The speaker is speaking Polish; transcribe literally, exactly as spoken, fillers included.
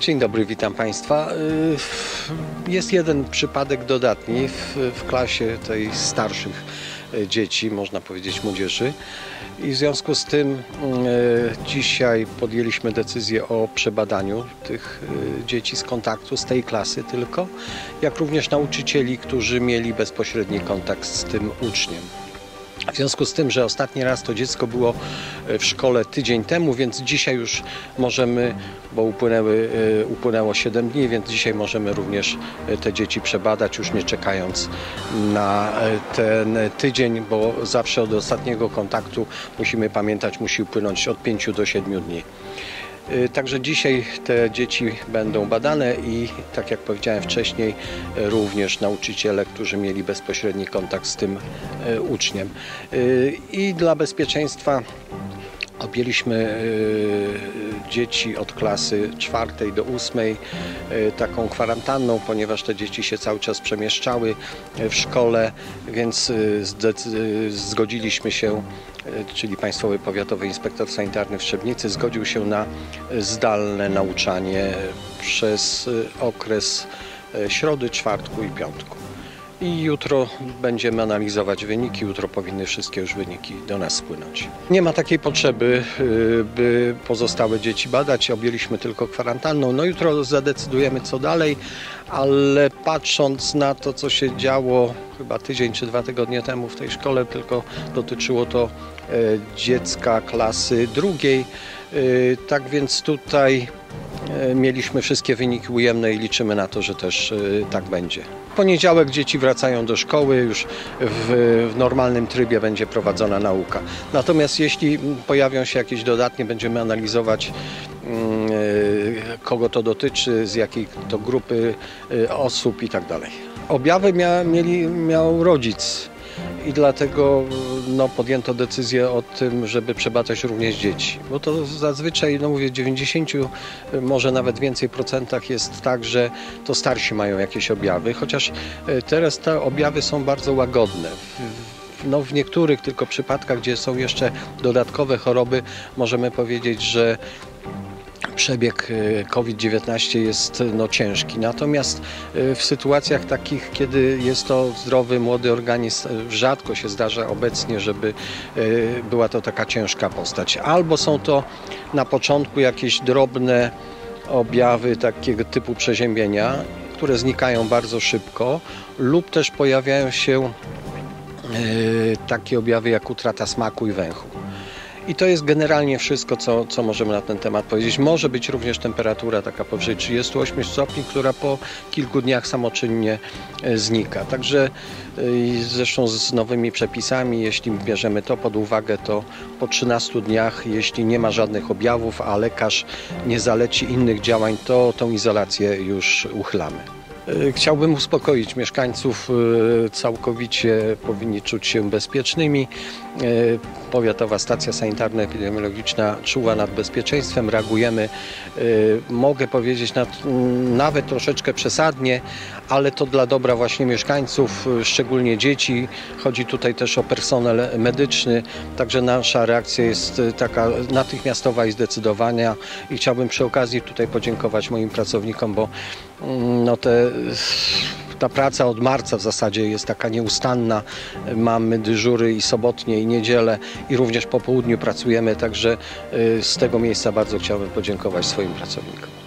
Dzień dobry, witam Państwa. Jest jeden przypadek dodatni w, w klasie tej starszych dzieci, można powiedzieć młodzieży. I w związku z tym e, dzisiaj podjęliśmy decyzję o przebadaniu tych e, dzieci z kontaktu, z tej klasy tylko, jak również nauczycieli, którzy mieli bezpośredni kontakt z tym uczniem. W związku z tym, że ostatni raz to dziecko było w szkole tydzień temu, więc dzisiaj już możemy, bo upłynęły, upłynęło siedem dni, więc dzisiaj możemy również te dzieci przebadać, już nie czekając na ten tydzień, bo zawsze od ostatniego kontaktu musimy pamiętać, musi upłynąć od pięciu do siedmiu dni. Także dzisiaj te dzieci będą badane i, tak jak powiedziałem wcześniej, również nauczyciele, którzy mieli bezpośredni kontakt z tym uczniem. I dla bezpieczeństwa objęliśmy dzieci od klasy czwartej do ósmej taką kwarantanną, ponieważ te dzieci się cały czas przemieszczały w szkole, więc zgodziliśmy się, czyli Państwowy Powiatowy Inspektor Sanitarny w Trzebnicy zgodził się na zdalne nauczanie przez okres środy, czwartku i piątku. I jutro będziemy analizować wyniki, jutro powinny wszystkie już wyniki do nas spłynąć. Nie ma takiej potrzeby, by pozostałe dzieci badać, objęliśmy tylko kwarantanną. No jutro zadecydujemy co dalej, ale patrząc na to, co się działo chyba tydzień czy dwa tygodnie temu w tej szkole, tylko dotyczyło to dziecka klasy drugiej, tak więc tutaj mieliśmy wszystkie wyniki ujemne i liczymy na to, że też tak będzie. W poniedziałek dzieci wracają do szkoły, już w, w normalnym trybie będzie prowadzona nauka. Natomiast jeśli pojawią się jakieś dodatnie, będziemy analizować, kogo to dotyczy, z jakiej to grupy osób i tak dalej. Objawy mia, mieli, miał rodzic. I dlatego no, podjęto decyzję o tym, żeby przebadać również dzieci. Bo to zazwyczaj, no mówię, w dziewięćdziesięciu, może nawet więcej procentach jest tak, że to starsi mają jakieś objawy, chociaż teraz te objawy są bardzo łagodne. No, w niektórych tylko przypadkach, gdzie są jeszcze dodatkowe choroby, możemy powiedzieć, że przebieg COVID dziewiętnaście jest no, ciężki. Natomiast w sytuacjach takich, kiedy jest to zdrowy, młody organizm, rzadko się zdarza obecnie, żeby była to taka ciężka postać. Albo są to na początku jakieś drobne objawy takiego typu przeziębienia, które znikają bardzo szybko, lub też pojawiają się takie objawy jak utrata smaku i węchu. I to jest generalnie wszystko, co, co możemy na ten temat powiedzieć. Może być również temperatura taka powyżej trzydziestu ośmiu stopni, która po kilku dniach samoczynnie znika. Także zresztą z nowymi przepisami, jeśli bierzemy to pod uwagę, to po trzynastu dniach, jeśli nie ma żadnych objawów, a lekarz nie zaleci innych działań, to tą izolację już uchylamy. Chciałbym uspokoić mieszkańców, całkowicie powinni czuć się bezpiecznymi. Powiatowa Stacja Sanitarno-Epidemiologiczna czuwa nad bezpieczeństwem, reagujemy, mogę powiedzieć nawet troszeczkę przesadnie, ale to dla dobra właśnie mieszkańców, szczególnie dzieci. Chodzi tutaj też o personel medyczny, także nasza reakcja jest taka natychmiastowa i zdecydowana i chciałbym przy okazji tutaj podziękować moim pracownikom, bo no te Ta praca od marca w zasadzie jest taka nieustanna. Mamy dyżury i sobotnie, i niedzielę, i również po południu pracujemy, także z tego miejsca bardzo chciałbym podziękować swoim pracownikom.